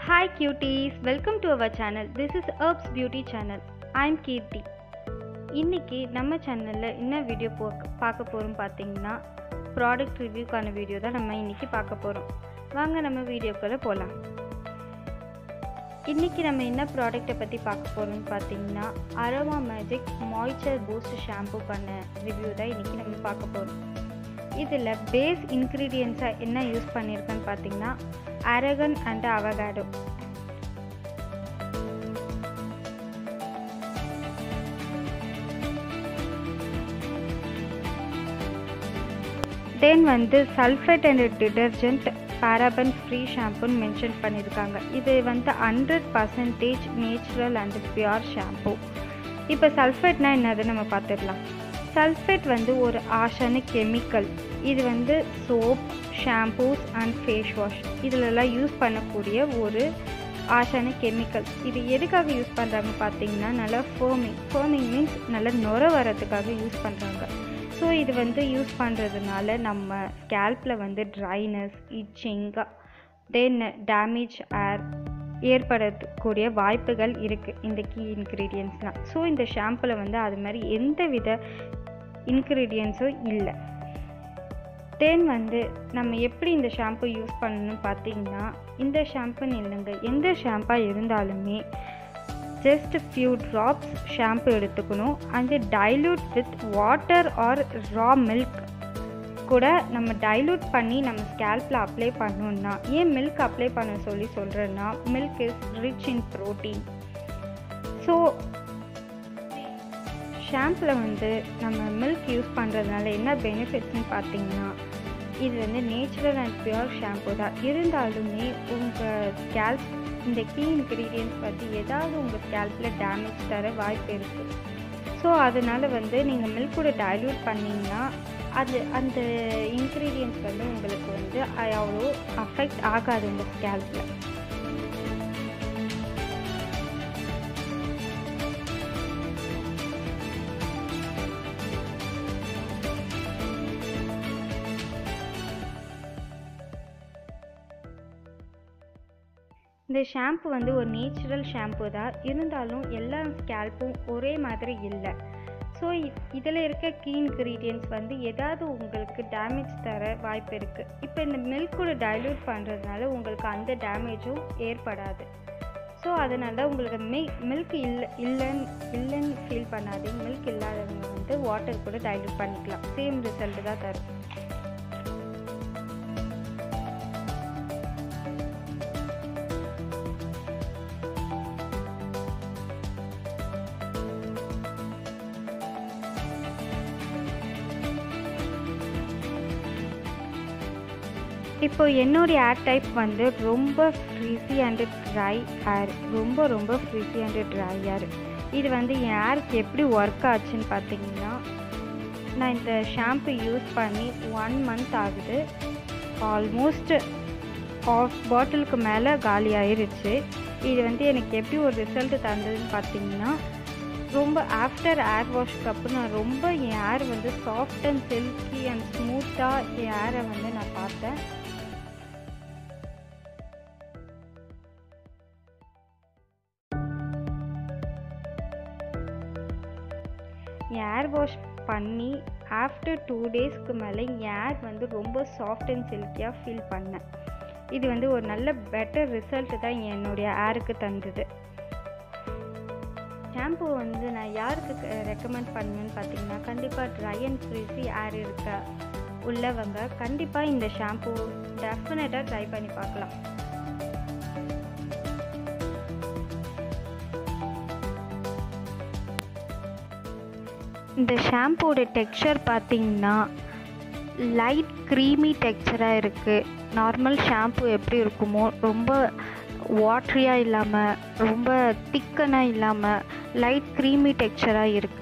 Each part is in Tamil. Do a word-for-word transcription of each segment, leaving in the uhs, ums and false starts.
Hi cuties, welcome to our channel. This is Herbs Beauty channel. I am Kirti. இன்னைக்கு நம்ம சேனல்ல என்ன வீடியோ பார்க்க போறோம் பாத்தீங்கன்னா ப்ராடக்ட் ரிவ்யூக்கான வீடியோ தான் நம்ம இன்னைக்கு பார்க்க போறோம். வாங்க நம்ம வீடியோக்குள்ள போலாம். இன்னைக்கு நம்ம என்ன ப்ராடக்ட்டை பத்தி பார்க்க போறோம்னு பாத்தீங்கன்னா அரோமா மேஜிக் மாய்ஸ்சர் பூஸ்ட் ஷாம்பூக்கான ரிவ்யூ தான் இன்னைக்கு நம்ம பார்க்க போறோம். இதுல பேஸ் இன்கிரிடியன்ட்ஸா என்ன யூஸ் பண்ணிருக்கேன்னு பாத்தீங்கன்னா அரகன் அண்ட் அவகாடோ. தென் வந்து sulphate and detergent paraben free ஷாம்புன்னு மென்ஷன் பண்ணியிருக்காங்க. இது வந்து hundred percentage natural and pure shampoo. இப்போ சல்ஃபேட்னா என்னது நம்ம பார்த்துடலாம். சல்ஃபேட் வந்து ஒரு ஆஷான கெமிக்கல். இது வந்து soap, shampoos and face wash இதிலெல்லாம் யூஸ் பண்ணக்கூடிய ஒரு ஆஷான கெமிக்கல். இது எதுக்காக யூஸ் பண்ணுறாங்க பார்த்தீங்கன்னா நல்லா ஃபோமிங் ஃபோமிங் மீன்ஸ் நல்லா நுர வரதுக்காக யூஸ் பண்ணுறாங்க. ஸோ இது வந்து யூஸ் பண்ணுறதுனால நம்ம ஸ்கேல்பில் வந்து dryness, itching, then damage hair ஏற்படக்கூடிய வாய்ப்புகள் இருக்குது இந்த கீ இன்க்ரீடியன்ட்ஸ்லாம். ஸோ இந்த ஷாம்பில் வந்து அது மாதிரி எந்த வித இன்க்ரீடியன்ஸும் இல்லை. தென் வந்து நம்ம எப்படி இந்த ஷாம்பு யூஸ் பண்ணணும்னு பார்த்தீங்கன்னா இந்த ஷாம்புன்னு இல்லைங்க, எந்த ஷாம்பாக இருந்தாலுமே ஜஸ்ட் ஃபியூ ட்ராப்ஸ் ஷாம்பு எடுத்துக்கணும். And dilute with water or raw milk கூட நம்ம டைல்யூட் பண்ணி நம்ம ஸ்கேல்பில் அப்ளை பண்ணோன்னா, ஏன் மில்க் அப்ளை பண்ண சொல்லி சொல்கிறேன்னா milk is rich in protein. So ஷாம்பில் வந்து நம்ம மில்க் யூஸ் பண்ணுறதுனால என்ன பெனிஃபிட்ஸ்னு பார்த்தீங்கன்னா இது வந்து நேச்சுரல் அண்ட் பியூர் ஷாம்பு தான். இருந்தாலுமே உங்கள் ஸ்கேல்ப் இந்த கீ இன்க்ரீடியன்ட்ஸ் பற்றி ஏதாவது உங்கள் ஸ்கேல்பில் டேமேஜ் தர வாய்ப்பு இருக்குது. ஸோ அதனால் வந்து நீங்கள் மில்கோட டைல்யூட் பண்ணிங்கன்னா அது அந்த இன்க்ரீடியன்ட்ஸ் வந்து உங்களுக்கு வந்து அவ்வளோ அஃபெக்ட் ஆகாது உங்கள் ஸ்கேல்பில். இந்த ஷாம்பு வந்து ஒரு நேச்சுரல் ஷாம்பு தான். இருந்தாலும் எல்லா ஸ்கேல்ப்பும் ஒரே மாதிரி இல்லை. ஸோ இதில் இருக்க கீ இன்க்ரீடியன்ட்ஸ் வந்து ஏதாவது உங்களுக்கு டேமேஜ் தர வாய்ப்பு இருக்குது. இப்போ இந்த மில்கோட டைல்யூட் பண்ணுறதுனால உங்களுக்கு அந்த டேமேஜும் ஏற்படாது. ஸோ அதனால தான் உங்களுக்கு மில் மில்க் இல்லை இல்லைன்னு இல்லைன்னு ஃபீல் பண்ணாதீங்க. மில்க் இல்லாதவங்க வந்து வாட்டர் கூட டைல்யூட் பண்ணிக்கலாம், சேம் ரிசல்ட் தான் தரும். இப்போ என்னுடைய ஏர் டைப் வந்து ரொம்ப ஃப்ரீஸி அண்டு ட்ரை ஏர், ரொம்ப ரொம்ப ஃப்ரீஸி அண்டு ட்ரை ஏர். இது வந்து என் ஏருக்கு எப்படி ஒர்க் ஆச்சுன்னு பார்த்தீங்கன்னா நான் இந்த ஷாம்பு யூஸ் பண்ணி ஒன் மந்த் ஆகுது. ஆல்மோஸ்ட் ஆஃப் பாட்டிலுக்கு மேலே காலி ஆயிடுச்சு. இது வந்து எனக்கு எப்படி ஒரு ரிசல்ட் தந்ததுன்னு பார்த்தீங்கன்னா ரொம்ப ஆஃப்டர் ஏர் வாஷ்க்கு அப்புறம் நான் ரொம்ப என் ஏர் வந்து சாஃப்ட் அண்ட் சில்கி அண்ட் ஸ்மூத்தாக என் ஏரை வந்து நான் பார்த்தேன். ஏர் வாஷ் பண்ணி ஆஃப்டர் டூ டேஸ்க்கு மேலே ஏர் வந்து ரொம்ப சாஃப்ட் அண்ட் சில்கியாக ஃபீல் பண்ணேன். இது வந்து ஒரு நல்ல பெட்டர் ரிசல்ட் தான் என்னுடைய ஏருக்கு தந்தது. ஷாம்பு வந்து நான் யாருக்கு ரெக்கமெண்ட் பண்ணுவேன்னு பார்த்தீங்கன்னா கண்டிப்பாக ட்ரை அண்ட் ஃப்ரீஸி ஏர் இருக்க உள்ளவங்க கண்டிப்பாக இந்த ஷாம்பு டெஃபினட்டாக ட்ரை பண்ணி பார்க்கலாம். இந்த ஷாம்பூவோட டெக்ஸ்சர் பார்த்தீங்கன்னா லைட் க்ரீமி டெக்ஸ்சராக இருக்குது. நார்மல் ஷாம்பு எப்படி இருக்குமோ ரொம்ப வாட்ரியாக இல்லாமல் ரொம்ப திக்கனாக இல்லாமல் லைட் க்ரீமி டெக்ஸ்சராக இருக்குது.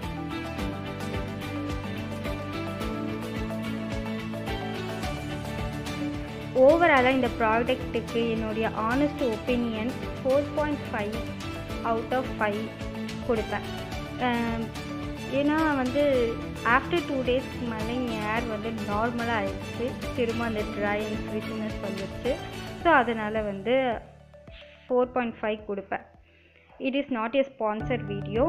ஓவராலாக இந்த ப்ராடக்ட்டுக்கு என்னுடைய honest opinion four point five out of five கொடுப்பேன். ஏன்னா வந்து ஆஃப்டர் டூ டேஸ்க்கு மேலே என் ஏர் வந்து நார்மலாக ஆயிடுச்சு, திரும்ப அந்த ட்ரை அண்ட் ஃப்ரீசினஸ் வந்துடுச்சு. ஸோ அதனால் வந்து ஃபோர் பாயிண்ட் ஃபைவ் கொடுப்பேன். It is not a sponsored video.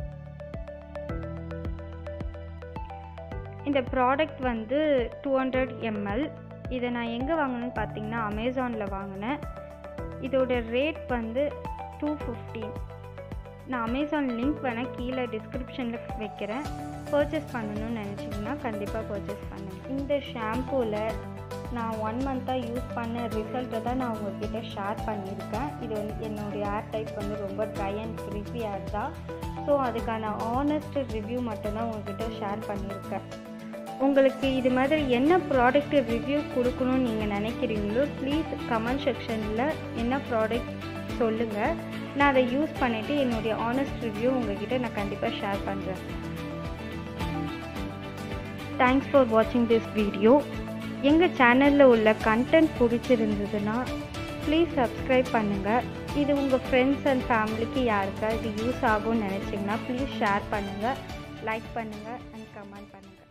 இந்த ப்ராடக்ட் வந்து டூ ஹண்ட்ரட் எம்எல். இதை நான் எங்கே வாங்கினேன்னு பார்த்தீங்கன்னா அமேசானில் வாங்கினேன். இதோட ரேட் வந்து டூ ஃபிஃப்டீன். நான் அமேசான் லிங்க் வேணால் கீழே டிஸ்கிரிப்ஷனில் வைக்கிறேன். பர்ச்சேஸ் பண்ணணும்னு நினச்சிங்கன்னா கண்டிப்பாக பர்ச்சேஸ் பண்ணுங்கள். இந்த ஷாம்பூவில் நான் ஒன் மந்த்தாக யூஸ் பண்ண ரிசல்ட்டை தான் நான் உங்கள்கிட்ட ஷேர் பண்ணியிருக்கேன். இது வந்து என்னுடைய ஏர் டைப் வந்து ரொம்ப ட்ரை அண்ட் ஃப்ரிஸி ஏர் தான். ஸோ அதுக்கான ஆனஸ்ட் ரிவ்யூ மட்டும்தான் உங்கள்கிட்ட ஷேர் பண்ணியிருக்கேன். உங்களுக்கு இது மாதிரி என்ன ப்ராடக்ட் ரிவ்யூ கொடுக்கணும்னு நீங்கள் நினைக்கிறீங்களோ ப்ளீஸ் கமெண்ட் செக்ஷனில் என்ன ப்ராடக்ட் சொல்லுங்கள். நான் அதை யூஸ் பண்ணிவிட்டு என்னுடைய ஆனஸ்ட் ரிவ்யூ உங்கள்கிட்ட நான் கண்டிப்பாக ஷேர் பண்ணுறேன். தேங்க்ஸ் ஃபார் வாட்சிங் திஸ் வீடியோ. எங்கள் சேனலில் உள்ள கண்டென்ட் பிடிச்சிருந்ததுன்னா ப்ளீஸ் சப்ஸ்கிரைப் பண்ணுங்கள். இது உங்கள் ஃப்ரெண்ட்ஸ் அண்ட் ஃபேமிலிக்கு யாருக்கா இது யூஸ் ஆகும்னு நினச்சிங்கன்னா ப்ளீஸ் ஷேர் பண்ணுங்கள், லைக் பண்ணுங்கள் அண்ட் கமெண்ட் பண்ணுங்கள்.